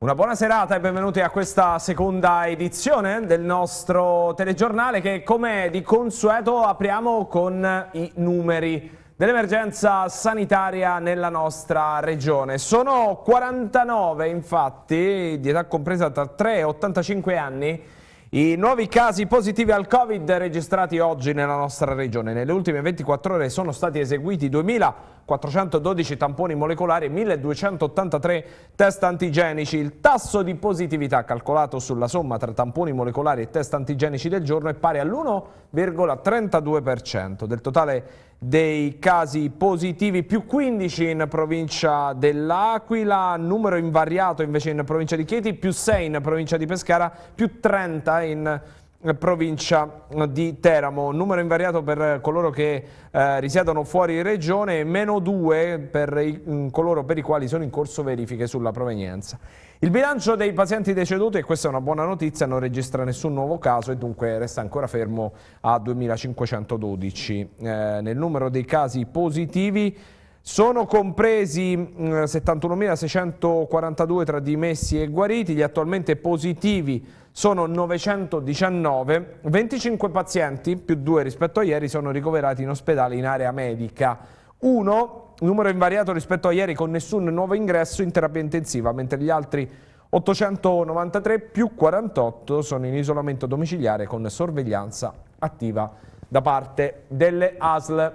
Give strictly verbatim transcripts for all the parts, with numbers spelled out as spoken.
Una buona serata e benvenuti a questa seconda edizione del nostro telegiornale che, come di consueto, apriamo con i numeri dell'emergenza sanitaria nella nostra regione. Sono quarantanove, infatti, di età compresa tra tre e ottantacinque anni, i nuovi casi positivi al Covid registrati oggi nella nostra regione. Nelle ultime ventiquattro ore sono stati eseguiti duemilaquattrocentododici tamponi molecolari e milleduecentottantatré test antigenici. Il tasso di positività calcolato sulla somma tra tamponi molecolari e test antigenici del giorno è pari all'uno virgola trentadue per cento. Del totale dei casi positivi, più quindici in provincia dell'Aquila, numero invariato invece in provincia di Chieti, più sei in provincia di Pescara, più trenta in provincia di Teramo, numero invariato per coloro che eh, risiedono fuori regione e meno due per i, coloro per i quali sono in corso verifiche sulla provenienza. Il bilancio dei pazienti deceduti, e questa è una buona notizia, non registra nessun nuovo caso e dunque resta ancora fermo a duemilacinquecentododici. Eh, nel numero dei casi positivi sono compresi eh, settantunomilaseicentoquarantadue tra dimessi e guariti, gli attualmente positivi sono novecentodiciannove, venticinque pazienti, più due rispetto a ieri, sono ricoverati in ospedale in area medica. uno, numero invariato rispetto a ieri con nessun nuovo ingresso in terapia intensiva, mentre gli altri ottocentonovantatré più quarantotto sono in isolamento domiciliare con sorveglianza attiva da parte delle A S L.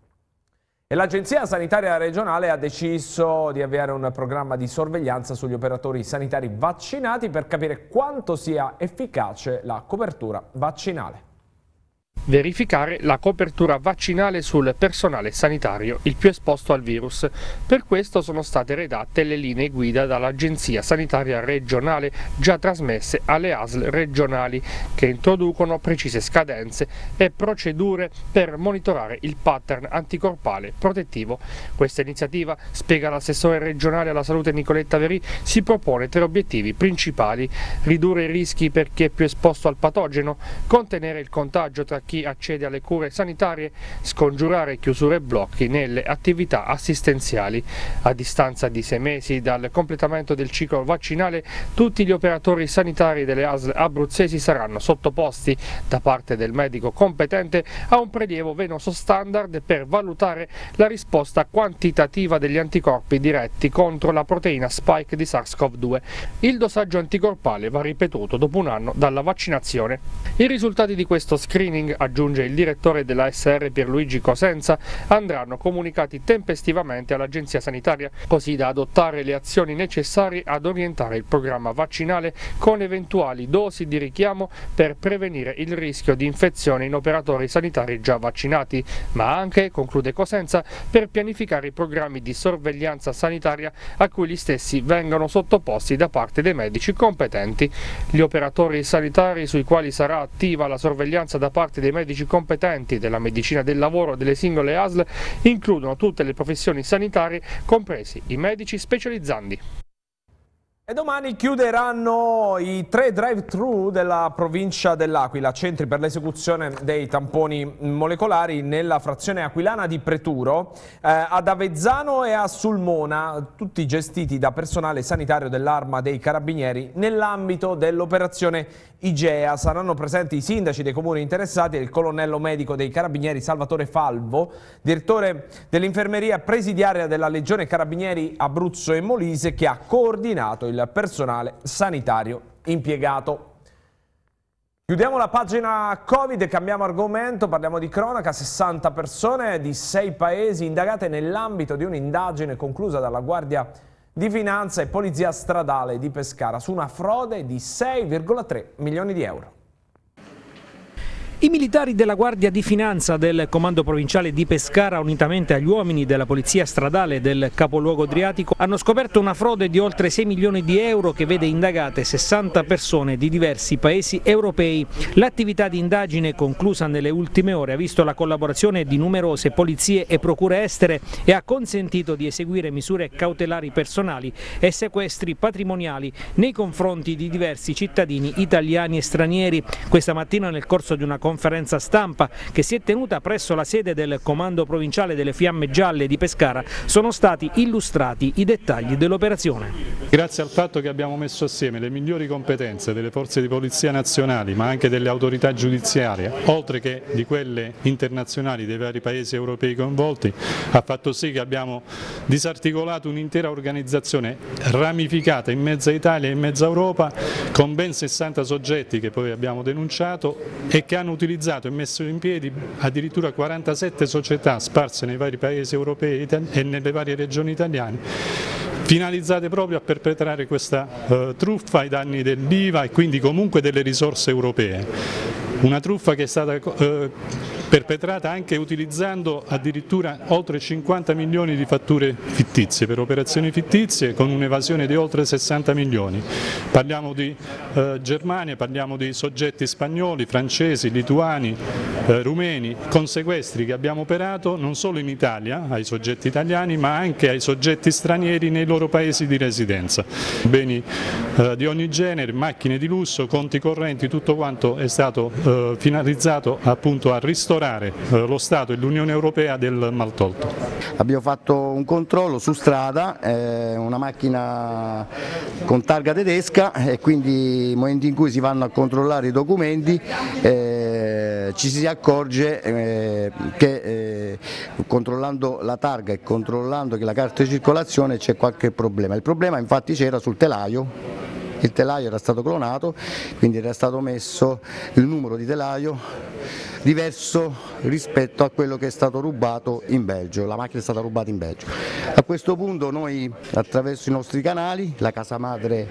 E l'Agenzia Sanitaria Regionale ha deciso di avviare un programma di sorveglianza sugli operatori sanitari vaccinati per capire quanto sia efficace la copertura vaccinale. Verificare la copertura vaccinale sul personale sanitario, il più esposto al virus. Per questo sono state redatte le linee guida dall'Agenzia Sanitaria Regionale, già trasmesse alle A S L regionali, che introducono precise scadenze e procedure per monitorare il pattern anticorpale protettivo. Questa iniziativa, spiega l'assessore regionale alla salute Nicoletta Verì, si propone tre obiettivi principali: ridurre i rischi per chi è più esposto al patogeno, contenere il contagio tra chi accede alle cure sanitarie, scongiurare chiusure e blocchi nelle attività assistenziali. A distanza di sei mesi dal completamento del ciclo vaccinale, tutti gli operatori sanitari delle A S L abruzzesi saranno sottoposti da parte del medico competente a un prelievo venoso standard per valutare la risposta quantitativa degli anticorpi diretti contro la proteina spike di SARS-CoV due. Il dosaggio anticorpale va ripetuto dopo un anno dalla vaccinazione. I risultati di questo screening, aggiunge il direttore della A S R Pierluigi Cosenza, andranno comunicati tempestivamente all'Agenzia Sanitaria, così da adottare le azioni necessarie ad orientare il programma vaccinale con eventuali dosi di richiamo per prevenire il rischio di infezione in operatori sanitari già vaccinati, ma anche, conclude Cosenza, per pianificare i programmi di sorveglianza sanitaria a cui gli stessi vengono sottoposti da parte dei medici competenti. Gli operatori sanitari sui quali sarà attiva la sorveglianza da parte dei medici competenti della medicina del lavoro delle singole A S L includono tutte le professioni sanitarie, compresi i medici specializzandi. E domani chiuderanno i tre drive-thru della provincia dell'Aquila, centri per l'esecuzione dei tamponi molecolari nella frazione aquilana di Preturo, eh, ad Avezzano e a Sulmona, tutti gestiti da personale sanitario dell'Arma dei Carabinieri nell'ambito dell'operazione Igea. Saranno presenti i sindaci dei comuni interessati e il colonnello medico dei Carabinieri Salvatore Falvo, direttore dell'infermeria presidiaria della Legione Carabinieri Abruzzo e Molise, che ha coordinato il personale sanitario impiegato. Chiudiamo la pagina Covid e cambiamo argomento, parliamo di cronaca. sessanta persone di sei paesi indagate nell'ambito di un'indagine conclusa dalla Guardia di Finanza e Polizia Stradale di Pescara su una frode di sei virgola tre milioni di euro. I militari della Guardia di Finanza del Comando Provinciale di Pescara, unitamente agli uomini della Polizia Stradale del capoluogo adriatico, hanno scoperto una frode di oltre sei milioni di euro che vede indagate sessanta persone di diversi paesi europei. L'attività di indagine, conclusa nelle ultime ore, ha visto la collaborazione di numerose polizie e procure estere e ha consentito di eseguire misure cautelari personali e sequestri patrimoniali nei confronti di diversi cittadini italiani e stranieri. Questa mattina, nel corso di una conferenza stampa che si è tenuta presso la sede del Comando Provinciale delle Fiamme Gialle di Pescara, sono stati illustrati i dettagli dell'operazione. Grazie al fatto che abbiamo messo assieme le migliori competenze delle forze di polizia nazionali, ma anche delle autorità giudiziarie, oltre che di quelle internazionali dei vari paesi europei coinvolti, ha fatto sì che abbiamo disarticolato un'intera organizzazione ramificata in mezza Italia e in mezza Europa, con ben sessanta soggetti che poi abbiamo denunciato e che hanno utilizzato e messo in piedi addirittura quarantasette società sparse nei vari paesi europei e nelle varie regioni italiane, finalizzate proprio a perpetrare questa uh, truffa ai danni dell'I V A e quindi comunque delle risorse europee. Una truffa che è stata uh, perpetrata anche utilizzando addirittura oltre cinquanta milioni di fatture fittizie per operazioni fittizie, con un'evasione di oltre sessanta milioni. Parliamo di uh, Germania, parliamo di soggetti spagnoli, francesi, lituani, uh, rumeni, con sequestri che abbiamo operato non solo in Italia ai soggetti italiani, ma anche ai soggetti stranieri nei loro paesi di residenza. Beni eh, di ogni genere, macchine di lusso, conti correnti, tutto quanto è stato eh, finalizzato appunto a ristorare eh, lo Stato e l'Unione Europea del maltolto. Abbiamo fatto un controllo su strada, eh, una macchina con targa tedesca, e quindi nel momento in cui si vanno a controllare i documenti eh, ci si accorge eh, che eh, controllando la targa e controllando che la carta di circolazione c'è qualche problema. Il problema infatti c'era sul telaio, il telaio era stato clonato, quindi era stato messo il numero di telaio diverso rispetto a quello che è stato rubato in Belgio, la macchina è stata rubata in Belgio. A questo punto noi attraverso i nostri canali, la casa madre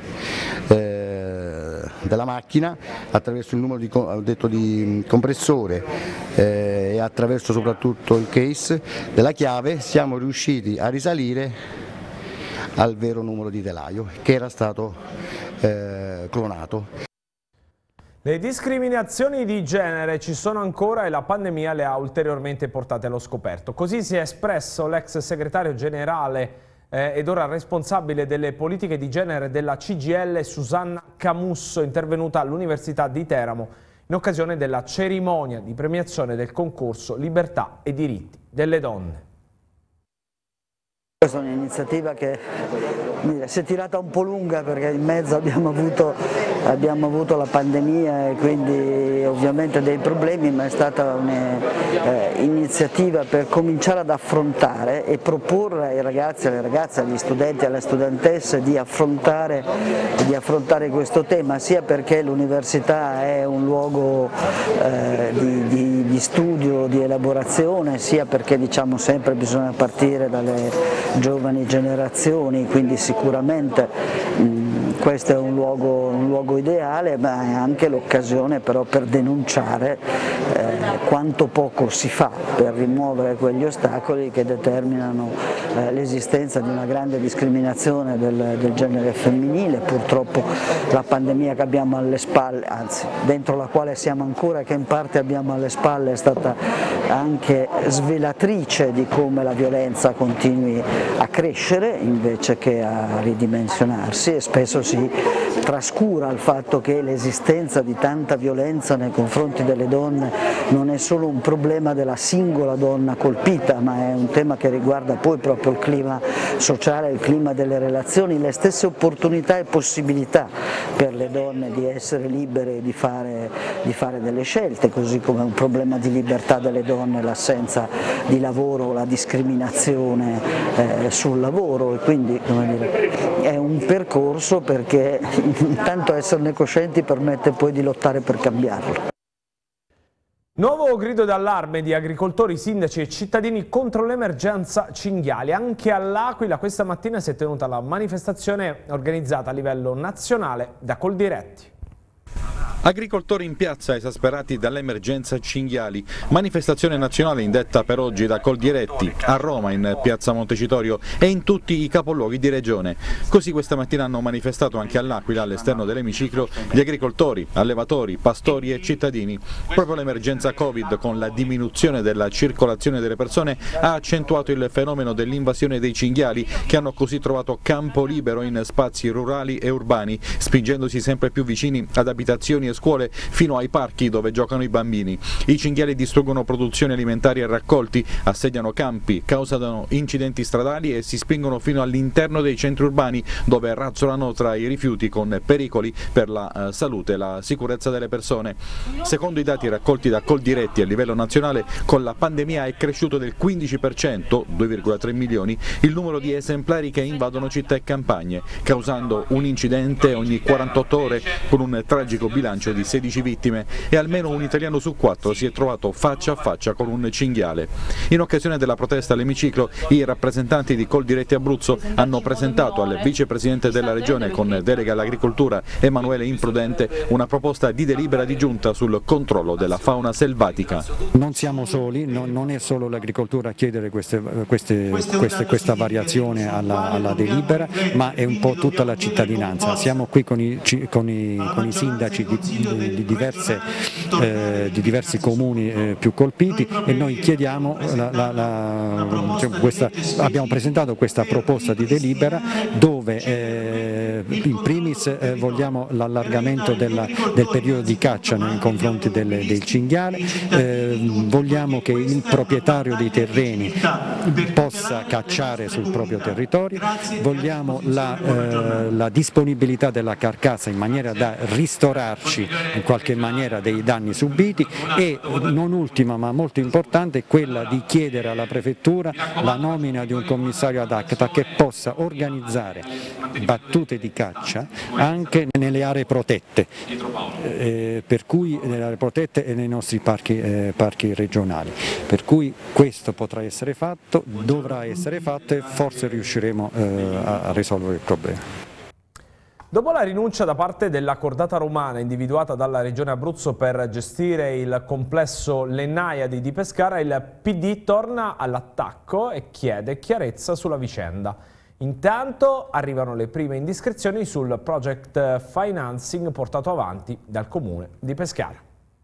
eh, della macchina, attraverso il numero di, ho detto, di compressore eh, e attraverso soprattutto il case della chiave siamo riusciti a risalire al vero numero di telaio che era stato eh, clonato. Le discriminazioni di genere ci sono ancora e la pandemia le ha ulteriormente portate allo scoperto. Così si è espresso l'ex segretario generale eh, ed ora responsabile delle politiche di genere della C G I L, Susanna Camusso, intervenuta all'Università di Teramo in occasione della cerimonia di premiazione del concorso Libertà e diritti delle donne. Questa è un'iniziativa che dire, si è tirata un po' lunga perché in mezzo abbiamo avuto, abbiamo avuto la pandemia e quindi ovviamente dei problemi, ma è stata un'iniziativa eh, per cominciare ad affrontare e proporre ai ragazzi, alle ragazze, agli studenti e alle studentesse di affrontare, di affrontare questo tema, sia perché l'università è un luogo eh, di, di, di studio, di elaborazione, sia perché diciamo sempre bisogna partire dalle giovani generazioni, quindi sicuramente mh, questo è un luogo, un luogo ideale, ma è anche l'occasione però per denunciare eh, quanto poco si fa per rimuovere quegli ostacoli che determinano eh, l'esistenza di una grande discriminazione del, del genere femminile. Purtroppo la pandemia che abbiamo alle spalle, anzi dentro la quale siamo ancora, che in parte abbiamo alle spalle, è stata anche svelatrice di come la violenza continui a crescere invece che a ridimensionarsi, e spesso si trascura il fatto che l'esistenza di tanta violenza nei confronti delle donne non è solo un problema della singola donna colpita, ma è un tema che riguarda poi proprio il clima sociale, il clima delle relazioni, le stesse opportunità e possibilità per le donne di essere libere e di fare, di fare delle scelte, così come è un problema di libertà delle donne l'assenza di lavoro, la discriminazione eh, sul lavoro, e quindi come dire, è un percorso perché intanto esserne coscienti permette poi di lottare per cambiarlo. Nuovo grido d'allarme di agricoltori, sindaci e cittadini contro l'emergenza cinghiali. Anche all'Aquila questa mattina si è tenuta la manifestazione organizzata a livello nazionale da Coldiretti. Agricoltori in piazza esasperati dall'emergenza cinghiali, manifestazione nazionale indetta per oggi da Coldiretti, a Roma in piazza Montecitorio e in tutti i capoluoghi di regione. Così questa mattina hanno manifestato anche all'Aquila, all'esterno dell'emiciclo, gli agricoltori, allevatori, pastori e cittadini. Proprio l'emergenza Covid, con la diminuzione della circolazione delle persone, ha accentuato il fenomeno dell'invasione dei cinghiali, che hanno così trovato campo libero in spazi rurali e urbani, spingendosi sempre più vicini ad abitazioni e scuole fino ai parchi dove giocano i bambini. I cinghiali distruggono produzioni alimentari e raccolti, assediano campi, causano incidenti stradali e si spingono fino all'interno dei centri urbani dove razzolano tra i rifiuti con pericoli per la salute e la sicurezza delle persone. Secondo i dati raccolti da Coldiretti a livello nazionale, con la pandemia è cresciuto del quindici per cento, due virgola tre milioni, il numero di esemplari che invadono città e campagne, causando un incidente ogni quarantotto ore con un tragico bilancio di sedici vittime, e almeno un italiano su quattro si è trovato faccia a faccia con un cinghiale. In occasione della protesta all'emiciclo, i rappresentanti di Coldiretti Abruzzo hanno presentato al vicepresidente della regione con delega all'agricoltura Emanuele Imprudente una proposta di delibera di giunta sul controllo della fauna selvatica. Non siamo soli, non, non è solo l'agricoltura a chiedere queste, queste, queste, questa variazione alla, alla delibera, ma è un po' tutta la cittadinanza. Siamo qui con i, con i, con i sindaci di, di, di, diverse, eh, di diversi comuni eh, più colpiti, e noi chiediamo, la, la, la, cioè questa, abbiamo presentato questa proposta di delibera dove eh, in primis eh, vogliamo l'allargamento della, del periodo di caccia nei confronti delle, del cinghiale, eh, vogliamo che il proprietario dei terreni possa cacciare sul proprio territorio, vogliamo la, eh, la disponibilità della carcassa in maniera da ristorarci in qualche maniera dei danni subiti, e non ultima ma molto importante quella di chiedere alla prefettura la nomina di un commissario ad acta che possa organizzare battute di caccia anche nelle aree protette, eh, per cui nelle aree protette e nei nostri parchi, eh, parchi regionali, per cui questo potrà essere fatto, dovrà essere fatto e forse riusciremo eh, a risolvere il problema. Dopo la rinuncia da parte della cordata romana individuata dalla Regione Abruzzo per gestire il complesso Le Naiadi di Pescara, il P D torna all'attacco e chiede chiarezza sulla vicenda. Intanto arrivano le prime indiscrezioni sul project financing portato avanti dal Comune di Pescara.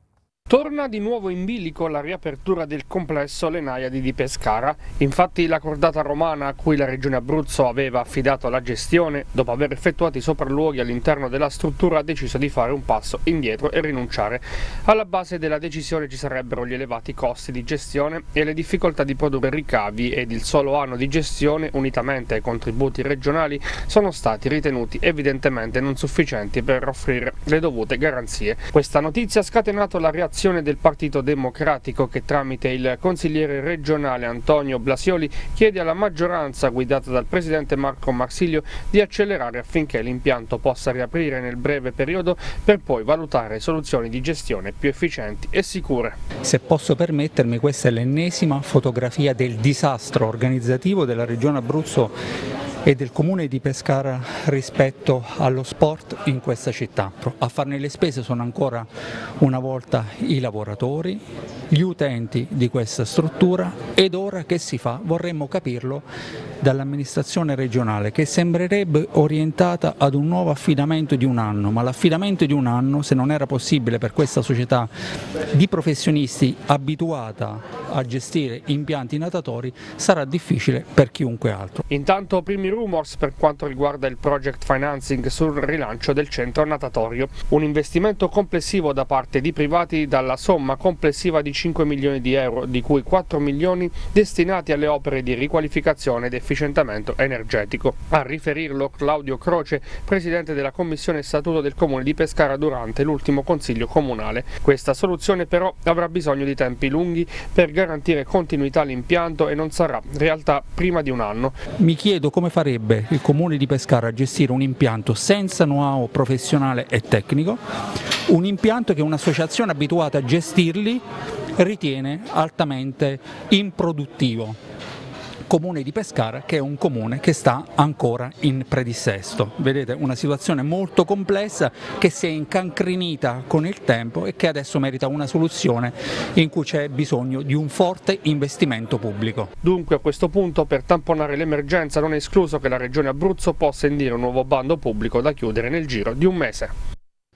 Torna di nuovo in bilico la riapertura del complesso Le Naiadi di Pescara. Infatti la cordata romana a cui la Regione Abruzzo aveva affidato la gestione, dopo aver effettuato i sopralluoghi all'interno della struttura, ha deciso di fare un passo indietro e rinunciare. Alla base della decisione ci sarebbero gli elevati costi di gestione e le difficoltà di produrre ricavi, ed il solo anno di gestione, unitamente ai contributi regionali, sono stati ritenuti evidentemente non sufficienti per offrire le dovute garanzie. Questa notizia ha scatenato la reazione del Partito Democratico, che tramite il consigliere regionale Antonio Blasioli chiede alla maggioranza guidata dal presidente Marco Marsilio di accelerare affinché l'impianto possa riaprire nel breve periodo, per poi valutare soluzioni di gestione più efficienti e sicure. Se posso permettermi, questa è l'ennesima fotografia del disastro organizzativo della Regione Abruzzo e del Comune di Pescara rispetto allo sport in questa città. A farne le spese sono ancora una volta i lavoratori, gli utenti di questa struttura, ed ora che si fa? Vorremmo capirlo dall'amministrazione regionale, che sembrerebbe orientata ad un nuovo affidamento di un anno, ma l'affidamento di un anno, se non era possibile per questa società di professionisti abituata a gestire impianti natatori, sarà difficile per chiunque altro. Intanto primi rumors per quanto riguarda il project financing sul rilancio del centro natatorio, un investimento complessivo da parte di privati dalla somma complessiva di cinque milioni di euro, di cui quattro milioni destinati alle opere di riqualificazione ed efficientamento energetico. A riferirlo Claudio Croce, presidente della Commissione Statuto del Comune di Pescara durante l'ultimo Consiglio Comunale. Questa soluzione però avrà bisogno di tempi lunghi per garantire continuità all'impianto e non sarà realtà prima di un anno. Mi chiedo come farebbe il Comune di Pescara a gestire un impianto senza know-how professionale e tecnico, un impianto che un'associazione abituata a gestirli ritiene altamente improduttivo. Comune di Pescara, che è un comune che sta ancora in predissesto. Vedete, una situazione molto complessa che si è incancrenita con il tempo e che adesso merita una soluzione in cui c'è bisogno di un forte investimento pubblico. Dunque a questo punto, per tamponare l'emergenza, non è escluso che la Regione Abruzzo possa indire un nuovo bando pubblico da chiudere nel giro di un mese.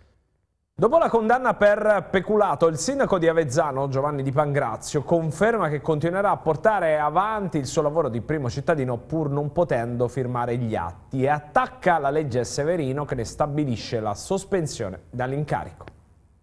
Dopo la condanna per peculato, il sindaco di Avezzano, Giovanni Di Pangrazio, conferma che continuerà a portare avanti il suo lavoro di primo cittadino pur non potendo firmare gli atti, e attacca la legge Severino che ne stabilisce la sospensione dall'incarico.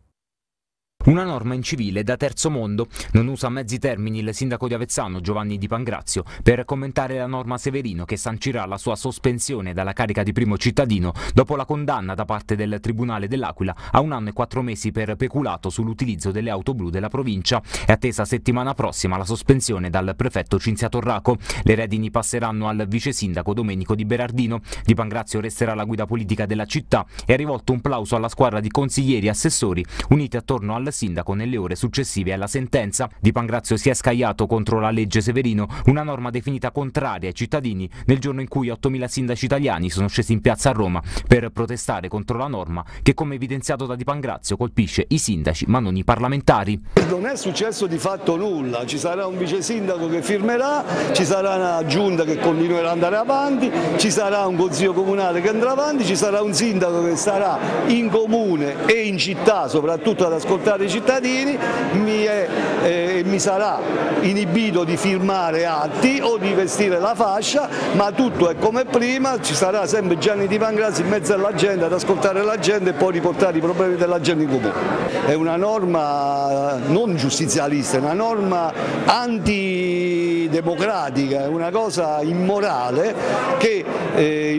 Una norma incivile da terzo mondo. Non usa mezzi termini il sindaco di Avezzano Giovanni Di Pangrazio per commentare la norma Severino che sancirà la sua sospensione dalla carica di primo cittadino dopo la condanna da parte del Tribunale dell'Aquila a un anno e quattro mesi per peculato sull'utilizzo delle auto blu della provincia. È attesa settimana prossima la sospensione dal prefetto Cinzia Torraco. Le redini passeranno al vice sindaco Domenico Di Berardino. Di Pangrazio resterà la guida politica della città e ha rivolto un plauso alla squadra di consiglieri e assessori uniti attorno al sindaco nelle ore successive alla sentenza. Di Pangrazio si è scagliato contro la legge Severino, una norma definita contraria ai cittadini nel giorno in cui ottomila sindaci italiani sono scesi in piazza a Roma per protestare contro la norma che, come evidenziato da Di Pangrazio, colpisce i sindaci ma non i parlamentari. Non è successo di fatto nulla, ci sarà un vice sindaco che firmerà, ci sarà una giunta che continuerà ad andare avanti, ci sarà un consiglio comunale che andrà avanti, ci sarà un sindaco che starà in comune e in città soprattutto ad ascoltare i cittadini, mi, è, eh, mi sarà inibito di firmare atti o di vestire la fascia, ma tutto è come prima, ci sarà sempre Gianni Di Pangrazio in mezzo alla gente ad ascoltare la gente e poi riportare i problemi della gente in comune. È una norma non giustizialista, è una norma antidemocratica, è una cosa immorale che eh,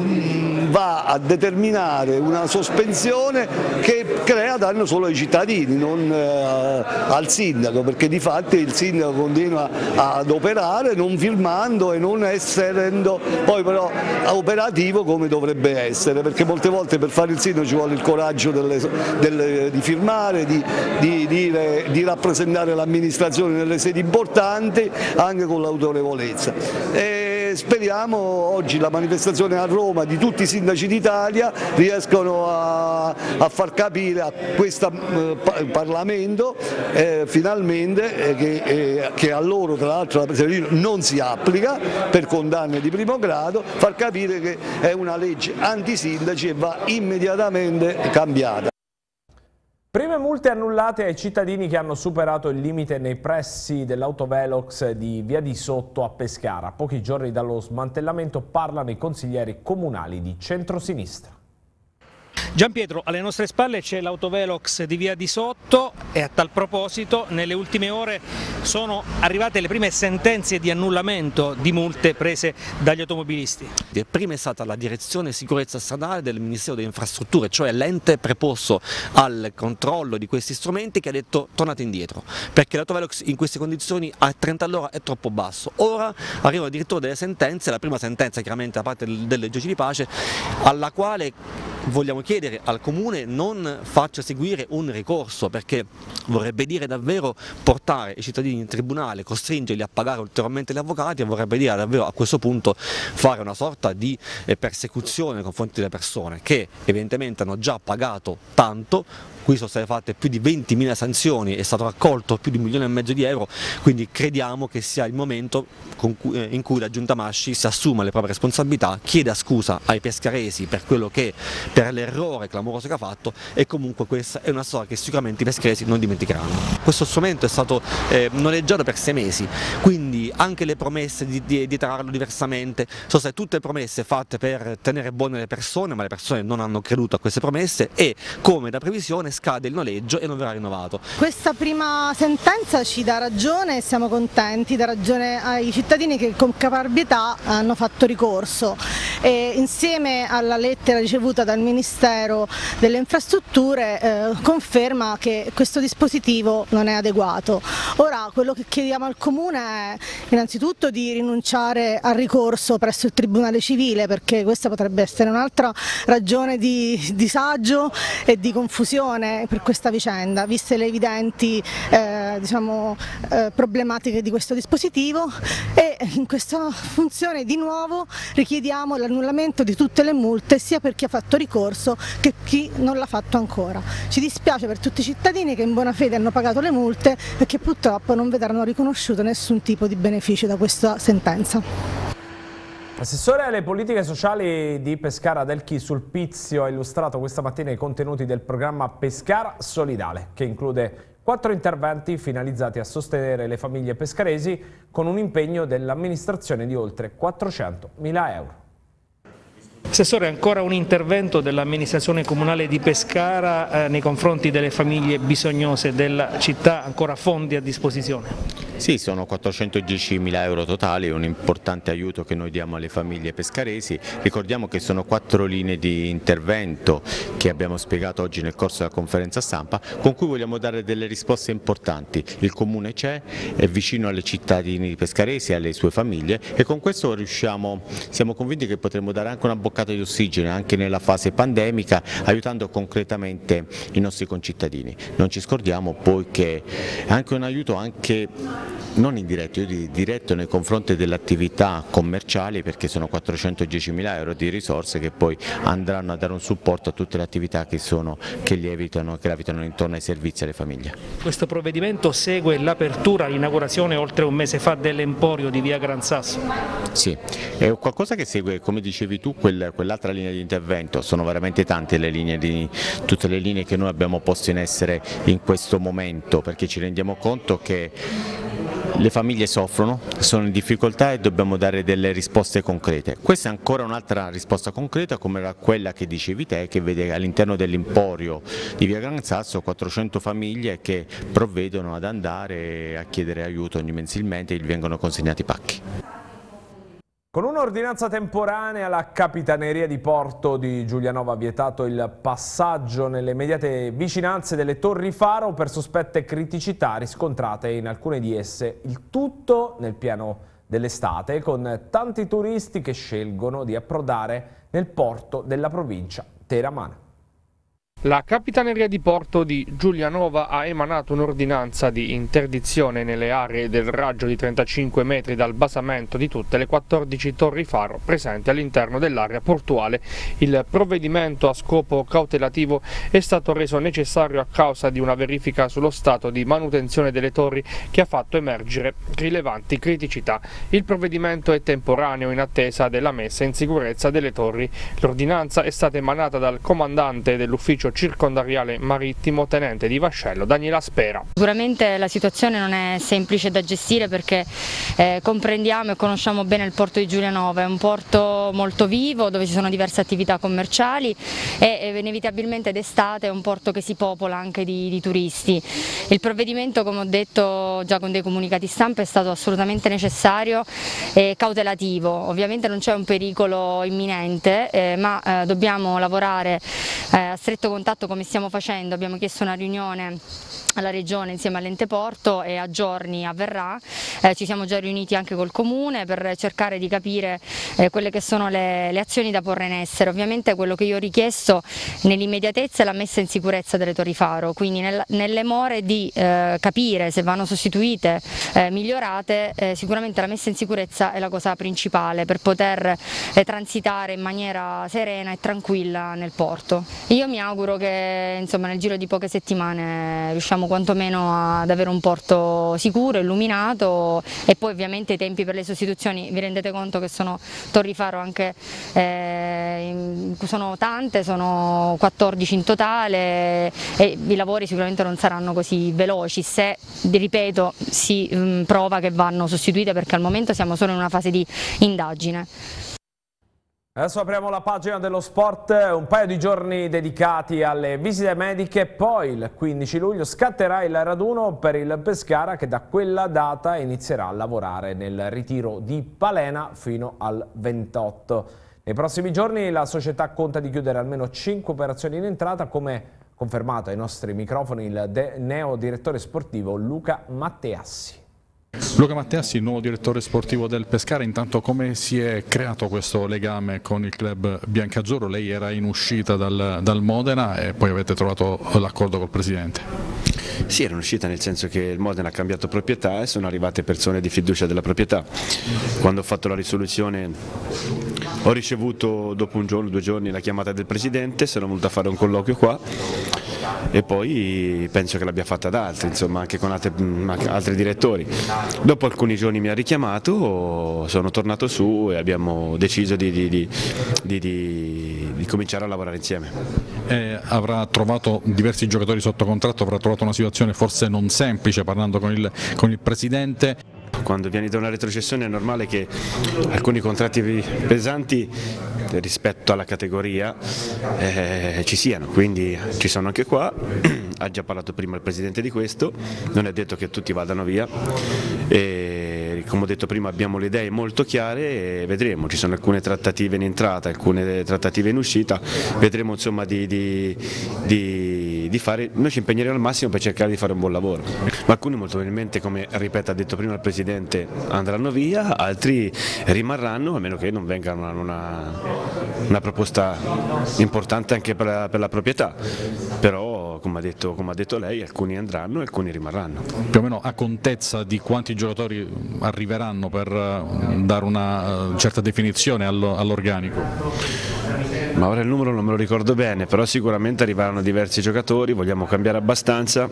va a determinare una sospensione che crea danno solo ai cittadini, non eh, al sindaco, perché di fatto il sindaco continua ad operare non firmando e non essendo poi però operativo come dovrebbe essere, perché molte volte per fare il sindaco ci vuole il coraggio delle, delle, di firmare, di, di, dire, di rappresentare l'amministrazione nelle sedi importanti anche con l'autorevolezza. E speriamo oggi la manifestazione a Roma di tutti i sindaci d'Italia riescono a, a far capire a questo eh, Parlamento eh, finalmente eh, che, eh, che a loro tra l'altro la Severino non si applica per condanne di primo grado, far capire che è una legge antisindaci e va immediatamente cambiata. Prime multe annullate ai cittadini che hanno superato il limite nei pressi dell'autovelox di Via di Sotto a Pescara. A pochi giorni dallo smantellamento parlano i consiglieri comunali di centrosinistra. Gianpietro, alle nostre spalle c'è l'autovelox di Via di Sotto e a tal proposito nelle ultime ore sono arrivate le prime sentenze di annullamento di multe prese dagli automobilisti. Prima è stata la direzione sicurezza stradale del Ministero delle Infrastrutture, cioè l'ente preposto al controllo di questi strumenti, che ha detto tornate indietro, perché l'autovelox in queste condizioni a trenta all'ora è troppo basso. Ora arrivano addirittura delle sentenze, la prima sentenza chiaramente da parte delle giudici di pace, alla quale vogliamo chiedere al Comune non faccia seguire un ricorso, perché vorrebbe dire davvero portare i cittadini in tribunale, costringerli a pagare ulteriormente gli avvocati, e vorrebbe dire davvero a questo punto fare una sorta di persecuzione nei confronti delle persone che evidentemente hanno già pagato tanto. Qui sono state fatte più di ventimila sanzioni, è stato raccolto più di un milione e mezzo di euro, quindi crediamo che sia il momento in cui la Giunta Masci si assuma le proprie responsabilità, chieda scusa ai pescaresi per quello che, per l'errore clamoroso che ha fatto, e comunque questa è una storia che sicuramente i pescaresi non dimenticheranno. Questo strumento è stato eh, noleggiato per sei mesi, quindi anche le promesse di, di, di trarlo diversamente sono state tutte promesse fatte per tenere buone le persone, ma le persone non hanno creduto a queste promesse e, come da previsione, scade il noleggio e non verrà rinnovato. Questa prima sentenza ci dà ragione e siamo contenti, dà ragione ai cittadini che con caparbietà hanno fatto ricorso, e insieme alla lettera ricevuta dal Ministero delle Infrastrutture eh, conferma che questo dispositivo non è adeguato. Ora quello che chiediamo al Comune è innanzitutto di rinunciare al ricorso presso il Tribunale Civile, perché questa potrebbe essere un'altra ragione di disagio e di confusione per questa vicenda, viste le evidenti eh, diciamo, eh, problematiche di questo dispositivo, e in questa funzione di nuovo richiediamo l'annullamento di tutte le multe sia per chi ha fatto ricorso che chi non l'ha fatto ancora. Ci dispiace per tutti i cittadini che in buona fede hanno pagato le multe e che purtroppo non vedranno riconosciuto nessun tipo di beneficio da questa sentenza. L'assessore alle politiche sociali di Pescara Delchi Sulpizio ha illustrato questa mattina i contenuti del programma Pescara Solidale, che include quattro interventi finalizzati a sostenere le famiglie pescaresi con un impegno dell'amministrazione di oltre quattrocentomila euro. Assessore, ancora un intervento dell'amministrazione comunale di Pescara eh, nei confronti delle famiglie bisognose della città, ancora fondi a disposizione? Sì, sono quattrocentodiecimila euro totali, un importante aiuto che noi diamo alle famiglie pescaresi. Ricordiamo che sono quattro linee di intervento che abbiamo spiegato oggi nel corso della conferenza stampa, con cui vogliamo dare delle risposte importanti. Il Comune c'è, è vicino alle cittadini pescaresi e alle sue famiglie e con questo riusciamo, siamo convinti che potremo dare anche una boccata di ossigeno anche nella fase pandemica, aiutando concretamente i nostri concittadini. Non ci scordiamo poi che è anche un aiuto anche non indiretto, io dico diretto nei confronti delle attività commerciali, perché sono quattrocentodiecimila euro di risorse che poi andranno a dare un supporto a tutte le attività che, sono, che lievitano, che gravitano intorno ai servizi alle famiglie. Questo provvedimento segue l'apertura, l'inaugurazione oltre un mese fa dell'Emporio di via Gran Sasso? Sì, è qualcosa che segue, come dicevi tu, quel, quell'altra linea di intervento. Sono veramente tante le linee, di, tutte le linee che noi abbiamo posto in essere in questo momento, perché ci rendiamo conto che le famiglie soffrono, sono in difficoltà e dobbiamo dare delle risposte concrete. Questa è ancora un'altra risposta concreta, come era quella che dicevi te, che vede all'interno dell'Emporio di via Gran Sasso quattrocento famiglie che provvedono ad andare a chiedere aiuto ogni mensilmente e gli vengono consegnati pacchi. Con un'ordinanza temporanea la Capitaneria di Porto di Giulianova ha vietato il passaggio nelle immediate vicinanze delle Torri Faro per sospette criticità riscontrate in alcune di esse, il tutto nel pieno dell'estate, con tanti turisti che scelgono di approdare nel porto della provincia teramana. La Capitaneria di Porto di Giulianova ha emanato un'ordinanza di interdizione nelle aree del raggio di trentacinque metri dal basamento di tutte le quattordici torri faro presenti all'interno dell'area portuale. Il provvedimento a scopo cautelativo è stato reso necessario a causa di una verifica sullo stato di manutenzione delle torri che ha fatto emergere rilevanti criticità. Il provvedimento è temporaneo in attesa della messa in sicurezza delle torri. L'ordinanza è stata emanata dal comandante dell'ufficio circondariale marittimo tenente di Vascello, Daniela Spera. Sicuramente la situazione non è semplice da gestire perché eh, comprendiamo e conosciamo bene il porto di Giulianova, è un porto molto vivo dove ci sono diverse attività commerciali e eh, inevitabilmente d'estate è un porto che si popola anche di, di turisti. Il provvedimento, come ho detto già con dei comunicati stampa, è stato assolutamente necessario e cautelativo. Ovviamente non c'è un pericolo imminente eh, ma eh, dobbiamo lavorare eh, a stretto contatto come stiamo facendo. Abbiamo chiesto una riunione alla Regione insieme all'ente porto e a giorni avverrà, eh, ci siamo già riuniti anche col Comune per cercare di capire eh, quelle che sono le, le azioni da porre in essere. Ovviamente quello che io ho richiesto nell'immediatezza è la messa in sicurezza delle torri faro, quindi nel, nelle more di eh, capire se vanno sostituite, eh, migliorate, eh, sicuramente la messa in sicurezza è la cosa principale per poter eh, transitare in maniera serena e tranquilla nel porto. Io mi auguro che insomma, nel giro di poche settimane riusciamo quantomeno ad avere un porto sicuro, illuminato e poi ovviamente i tempi per le sostituzioni, vi rendete conto che sono torri faro anche, eh, sono tante, sono quattordici in totale e i lavori sicuramente non saranno così veloci se, ripeto, si mh, prova che vanno sostituite perché al momento siamo solo in una fase di indagine. Adesso apriamo la pagina dello sport, un paio di giorni dedicati alle visite mediche, poi il quindici luglio scatterà il raduno per il Pescara che da quella data inizierà a lavorare nel ritiro di Palena fino al ventotto. Nei prossimi giorni la società conta di chiudere almeno cinque operazioni in entrata, come confermato ai nostri microfoni il neo direttore sportivo Luca Matteassi. Luca Matteassi, il nuovo direttore sportivo del Pescara, intanto come si è creato questo legame con il club biancazzurro? Lei era in uscita dal, dal Modena e poi avete trovato l'accordo col presidente. Sì, era un'uscita nel senso che il Modena ha cambiato proprietà e sono arrivate persone di fiducia della proprietà. Quando ho fatto la risoluzione ho ricevuto dopo un giorno, due giorni la chiamata del presidente, sono venuto a fare un colloquio qua e poi penso che l'abbia fatta ad altri, insomma anche con altri, altri direttori. Dopo alcuni giorni mi ha richiamato, sono tornato su e abbiamo deciso di, di, di, di, di, di cominciare a lavorare insieme. Eh, avrà trovato diversi giocatori sotto contratto, avrà trovato una situazione forse non semplice parlando con il, con il presidente. quando vieni da una retrocessione è normale che alcuni contratti pesanti rispetto alla categoria eh, ci siano, quindi ci sono anche qua, ha già parlato prima il Presidente di questo, non è detto che tutti vadano via e come ho detto prima abbiamo le idee molto chiare e vedremo, ci sono alcune trattative in entrata, alcune trattative in uscita, vedremo insomma di, di, di, di fare, noi ci impegneremo al massimo per cercare di fare un buon lavoro, ma alcuni molto probabilmente, come ripeto ha detto prima il Presidente, andranno via, altri rimarranno a meno che non venga una, una, una proposta importante anche per la, per la proprietà, però come ha, detto, come ha detto lei alcuni andranno e alcuni rimarranno. Più o meno a contezza di quanti giocatori arriveranno per dare una certa definizione all'organico? Ma ora il numero non me lo ricordo bene, però sicuramente arriveranno diversi giocatori, vogliamo cambiare abbastanza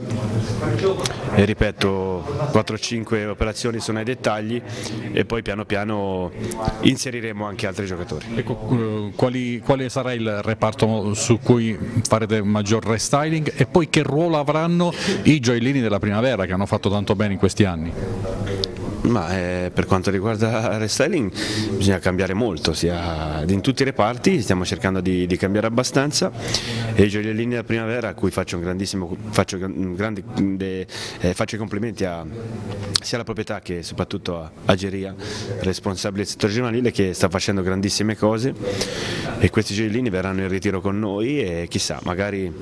e ripeto quattro cinque operazioni sono ai dettagli e poi piano piano inseriremo anche altri giocatori. Ecco, quali, quale sarà il reparto su cui farete maggior restyling e poi che ruolo avranno i gioiellini della primavera che hanno fatto tanto bene in questi anni? Ma eh, per quanto riguarda il restyling bisogna cambiare molto, sia in tutti i reparti stiamo cercando di, di cambiare abbastanza e i gioiellini della primavera a cui faccio un grandissimo faccio, un grande, de, eh, faccio i complimenti a, sia alla proprietà che soprattutto a, a Geria, responsabile del settore giovanile, che sta facendo grandissime cose e questi gioiellini verranno in ritiro con noi e chissà, magari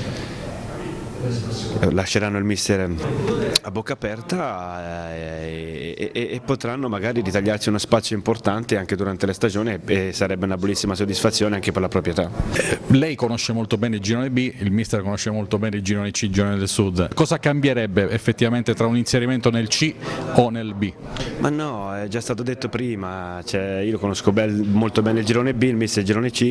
lasceranno il mister a bocca aperta e, e, e potranno magari ritagliarsi uno spazio importante anche durante la stagione e sarebbe una bellissima soddisfazione anche per la proprietà. Lei conosce molto bene il girone B, il mister conosce molto bene il girone C, il girone del Sud. Cosa cambierebbe effettivamente tra un inserimento nel C o nel B? Ma no, è già stato detto prima, cioè, io conosco bel, molto bene il girone B, il mister il girone C.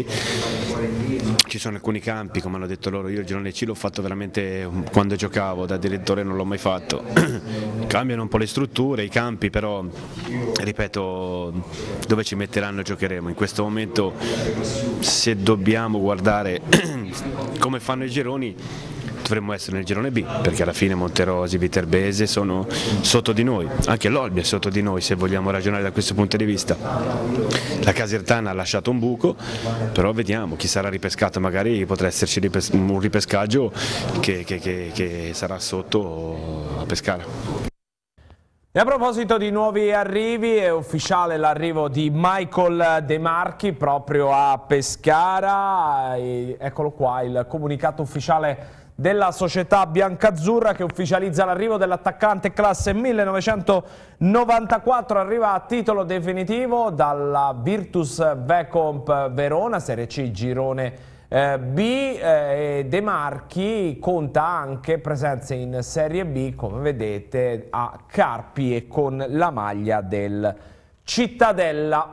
Ci sono alcuni campi, come hanno detto loro, io il girone C l'ho fatto veramente quando giocavo, da direttore non l'ho mai fatto. Cambiano un po' le strutture, i campi, però ripeto, dove ci metteranno giocheremo. In questo momento se dobbiamo guardare come fanno i gironi dovremmo essere nel girone B, perché alla fine Monterosi, Viterbese sono sotto di noi, anche l'Olbia è sotto di noi se vogliamo ragionare da questo punto di vista. La Casertana ha lasciato un buco, però vediamo, chi sarà ripescato, magari potrà esserci un ripescaggio che, che, che, che sarà sotto a Pescara. E a proposito di nuovi arrivi, è ufficiale l'arrivo di Michael De Marchi proprio a Pescara, e eccolo qua il comunicato ufficiale della società biancazzurra che ufficializza l'arrivo dell'attaccante classe millenovecentonovantaquattro, arriva a titolo definitivo dalla Virtus Vecomp Verona, Serie C girone eh, B, eh, e De Marchi conta anche presenze in Serie B, come vedete, a Carpi e con la maglia del Cittadella.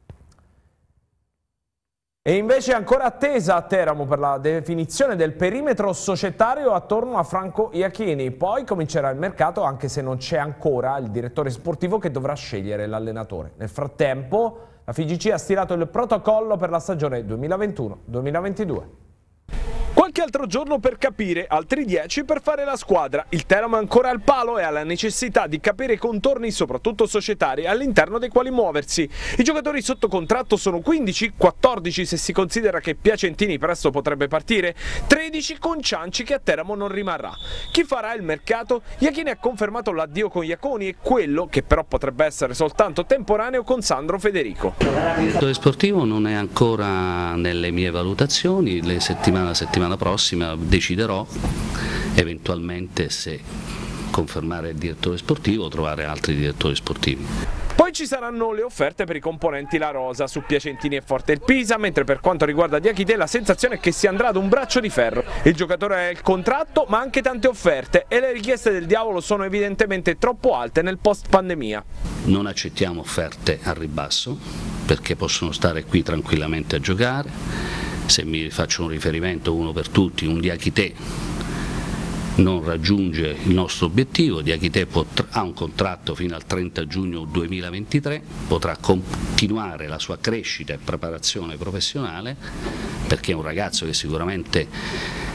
E invece ancora attesa a Teramo per la definizione del perimetro societario attorno a Franco Iachini. Poi comincerà il mercato, anche se non c'è ancora il direttore sportivo che dovrà scegliere l'allenatore. Nel frattempo la F I G C ha stilato il protocollo per la stagione duemilaventuno duemilaventidue. Qualche altro giorno per capire, altri dieci per fare la squadra. Il Teramo è ancora al palo e ha la necessità di capire i contorni, soprattutto societari, all'interno dei quali muoversi. I giocatori sotto contratto sono quindici, quattordici se si considera che Piacentini presto potrebbe partire, tredici con Cianci che a Teramo non rimarrà. Chi farà il mercato? Iachini ha confermato l'addio con Iaconi e quello, che però potrebbe essere soltanto temporaneo, con Sandro Federico. Il direttore sportivo non è ancora nelle mie valutazioni, le settimana settimana prossima deciderò eventualmente se confermare il direttore sportivo o trovare altri direttori sportivi. Poi ci saranno le offerte per i componenti la rosa, su Piacentini e Forte il Pisa, mentre per quanto riguarda Diachite la sensazione è che si andrà ad un braccio di ferro. Il giocatore ha il contratto ma anche tante offerte e le richieste del diavolo sono evidentemente troppo alte nel post pandemia. Non accettiamo offerte a ribasso perché possono stare qui tranquillamente a giocare. Se mi faccio un riferimento uno per tutti, un Diachite non raggiunge il nostro obiettivo, Diachite ha un contratto fino al trenta giugno duemilaventitré, potrà continuare la sua crescita e preparazione professionale perché è un ragazzo che sicuramente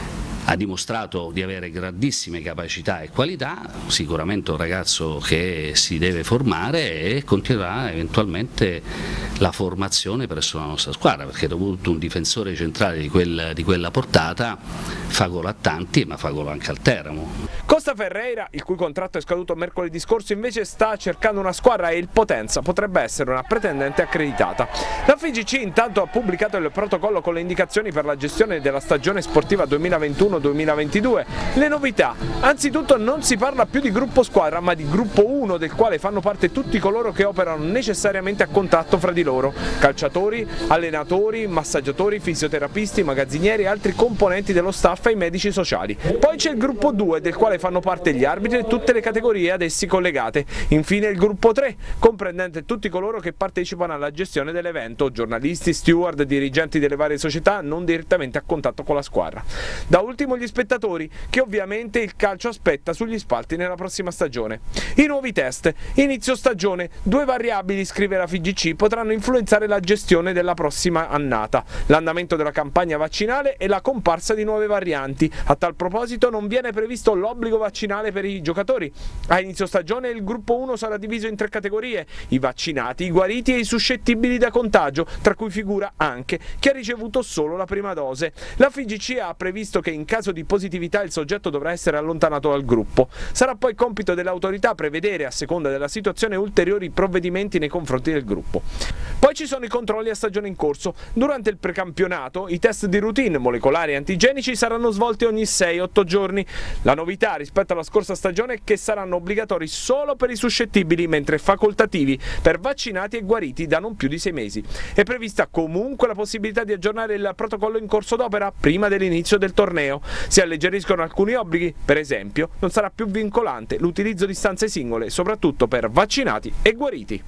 ha dimostrato di avere grandissime capacità e qualità, sicuramente un ragazzo che si deve formare e continuerà eventualmente la formazione presso la nostra squadra, perché dopo un difensore centrale di, quel, di quella portata fa gol a tanti, ma fa gol anche al Teramo. Costa Ferreira, il cui contratto è scaduto mercoledì scorso, invece sta cercando una squadra e il Potenza potrebbe essere una pretendente accreditata. La F I G C intanto ha pubblicato il protocollo con le indicazioni per la gestione della stagione sportiva duemilaventuno duemilaventidue. Le novità: anzitutto non si parla più di gruppo squadra ma di gruppo uno, del quale fanno parte tutti coloro che operano necessariamente a contatto fra di loro: calciatori, allenatori, massaggiatori, fisioterapisti, magazzinieri e altri componenti dello staff e i medici sociali. Poi c'è il gruppo due, del quale fanno parte gli arbitri e tutte le categorie ad essi collegate. Infine il gruppo tre, comprendente tutti coloro che partecipano alla gestione dell'evento: giornalisti, steward, dirigenti delle varie società non direttamente a contatto con la squadra. Da ultimo gli spettatori, che ovviamente il calcio aspetta sugli spalti nella prossima stagione. I nuovi test: inizio stagione, due variabili, scrive la F I G C, potranno influenzare la gestione della prossima annata: l'andamento della campagna vaccinale e la comparsa di nuove varianti. A tal proposito non viene previsto l'obbligo vaccinale per i giocatori. A inizio stagione il gruppo uno sarà diviso in tre categorie: i vaccinati, i guariti e i suscettibili da contagio, tra cui figura anche chi ha ricevuto solo la prima dose. La F I G C ha previsto che in caso di positività il soggetto dovrà essere allontanato dal gruppo. Sarà poi compito dell'autorità prevedere, a seconda della situazione, ulteriori provvedimenti nei confronti del gruppo. Poi ci sono i controlli a stagione in corso. Durante il precampionato i test di routine molecolari e antigenici saranno svolti ogni sei otto giorni. La novità rispetto alla scorsa stagione è che saranno obbligatori solo per i suscettibili, mentre facoltativi per vaccinati e guariti da non più di sei mesi. È prevista comunque la possibilità di aggiornare il protocollo in corso d'opera prima dell'inizio del torneo. Si alleggeriscono alcuni obblighi: per esempio non sarà più vincolante l'utilizzo di stanze singole, soprattutto per vaccinati e guariti.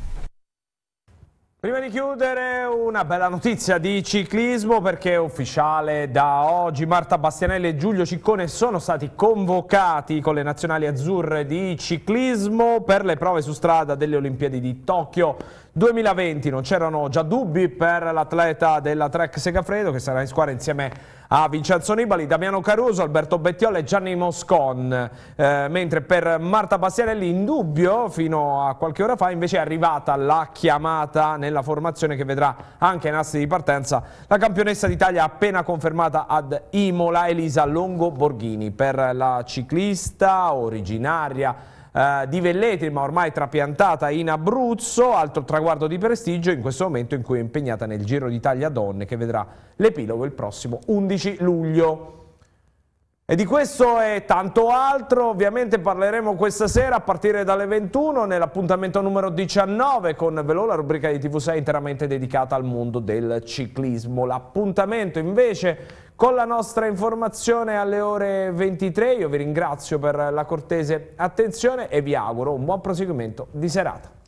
Prima di chiudere una bella notizia di ciclismo, perché è ufficiale: da oggi Marta Bastianelli e Giulio Ciccone sono stati convocati con le nazionali azzurre di ciclismo per le prove su strada delle Olimpiadi di Tokyo duemilaventi. Non c'erano già dubbi per l'atleta della Trek Segafredo, che sarà in squadra insieme a Vincenzo Nibali, Damiano Caruso, Alberto Bettiola e Gianni Moscon, eh, mentre per Marta Bastianelli, in dubbio fino a qualche ora fa, invece è arrivata la chiamata nella formazione che vedrà anche in assi di partenza la campionessa d'Italia appena confermata ad Imola, Elisa Longo Borghini. Per la ciclista originaria Uh, di Velletri, ma ormai trapiantata in Abruzzo, altro traguardo di prestigio in questo momento in cui è impegnata nel Giro d'Italia Donne, che vedrà l'epilogo il prossimo undici luglio. E di questo e tanto altro ovviamente parleremo questa sera a partire dalle ventuno nell'appuntamento numero diciannove con Velò, la rubrica di T V sei interamente dedicata al mondo del ciclismo. L'appuntamento invece con la nostra informazione alle ore ventitré. Io vi ringrazio per la cortese attenzione e vi auguro un buon proseguimento di serata.